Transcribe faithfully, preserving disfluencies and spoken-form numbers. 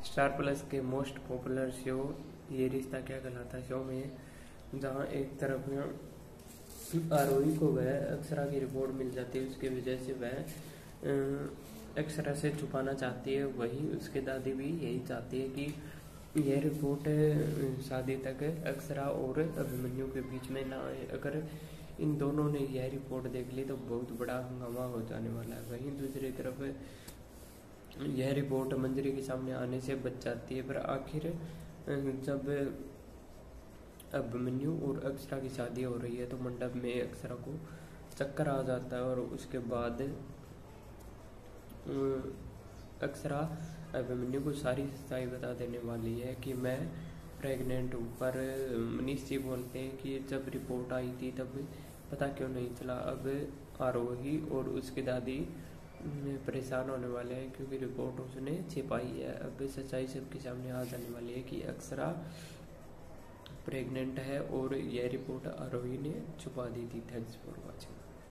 Star Plus के most popular show Yeh Rishta क्या कहलाता है शो में, जहां एक तरफ आरोही को वह अक्षरा की रिपोर्ट मिल जाती है, उसकी वजह से वह अक्षरा से छुपाना चाहती है। वहीं उसके दादी भी यही चाहती है कि यह रिपोर्ट शादी तक अक्षरा और अभिमन्यु के बीच में ना आए। अगर इन दोनों ने यह रिपोर्ट देख ली तो बहुत बड़ा हंगामा हो जाने वाला है। वहीं दूसरी तरफ यह रिपोर्ट मंजरी के सामने आने से बच जाती है, पर आखिर जब अभिमन्यु और अक्षरा की शादी हो रही है तो मंडप में अक्षरा को चक्कर आ जाता है और उसके बाद अक्षरा अभिमन्यु को सारी सच्चाई बता देने वाली है कि मैं प्रेग्नेंट हूँ। पर मनीष जी बोलते हैं कि जब रिपोर्ट आई थी तब पता क्यों नहीं चला। अब आरोही और उसकी दादी परेशान होने वाले हैं क्योंकि रिपोर्ट उसने छिपाई है। अब सच्चाई सबके सामने आ जाने वाली है कि अक्षरा प्रेग्नेंट है और यह रिपोर्ट आरोही ने छुपा दी थी। Thanks for watching.